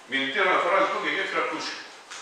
Μηνυτήρια αναφορά λοιπόν και γέφυρα Κούσου.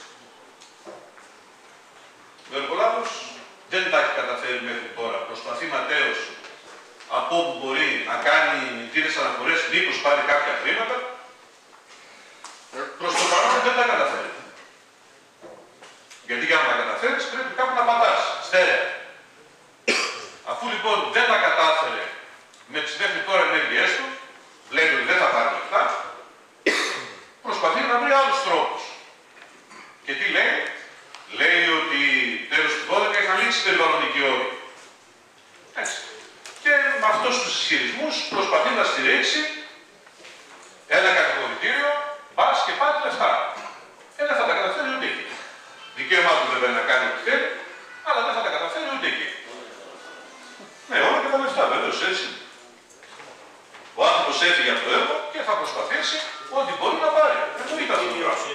Ο Εργολάβος δεν τα έχει καταφέρει μέχρι τώρα. Προσπαθεί ματέως από όπου μπορεί να κάνει μηνυτήρες αναφορές, μήπως πάρει κάποια χρήματα. Προς το παρόν δεν τα καταφέρει. Γιατί για να τα καταφέρεις πρέπει κάπου να πατάς, στέρεα. Αφού λοιπόν δεν τα κατάφερε με τις μέχρι τώρα ενέργειές του, βλέπει ότι δεν θα πάρει λεφτά, προσπαθεί να βρει άλλους τρόπους. Και τι λέει? Λέει ότι τέλος του 12 είχαν λήξει περιβαλλοντικοί όροι. Έτσι. Και με αυτούς τους ισχυρισμούς προσπαθεί να στηρίξει ένα κατηγορητήριο, πας και πάρει λεφτά. Δεν θα τα καταφέρει ούτε εκεί. Δικαίωμά του βέβαια να κάνει ό,τι θέλει, αλλά δεν θα τα καταφέρει ούτε εκεί. Ναι, όλα και τα λεφτά, βεβαίως, έτσι. Ο άνθρωπος έφυγε από το έργο και θα προσπαθήσει ό,τι μπορεί να πάρει. Εννοείται αυτό το πράγμα.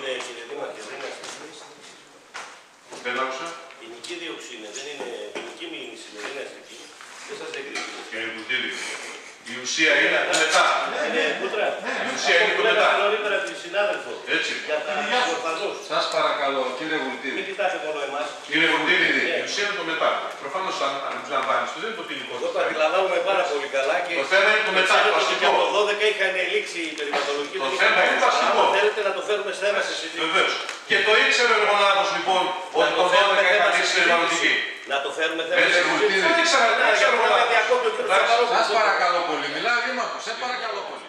Δεν άκουσα. Η νοική δίωξη είναι, δεν είναι ποινική μήνυση, δεν είναι αστική. Δεν σας εκκρίνει. Κύριε Κουντήλη, η ουσία είναι το μετά. Ναι, Κούτρα. Η ουσία είναι το μετά. Νωρίτερα τη συνάδελφο. Έτσι. Για τα ορφανούς. Σας παρακαλώ, κύριε Γουλτίδη. Μην κοιτάτε μόνο εμάς. Κύριε Κουντήλη, η ουσία είναι το μετά. Προφανώς αντιλαμβάνεστε, δεν είναι το ποινικό. Εγώ το αντιλαμβάνομαι πάρα πολύ καλά και το θέμα είναι το μετά. Το και από το 12 είχαν λήξει η περιβαλλοντική. Το θέμα είναι το αστικό. Θέλετε να το φέρουμε σε έμεση συζήτηση. Βεβαίως. Και το ήξερε ο Εργολάβος λοιπόν ότι το 12 είχαν λήξει περιβαλλοντική. Να το φέρουμε θέμα σε συζήτηση. Δεν ήξερα ο Εργολάβος. Σας παρακαλώ πολύ, μιλάει δήμαρχος, σε παρακαλώ πολύ.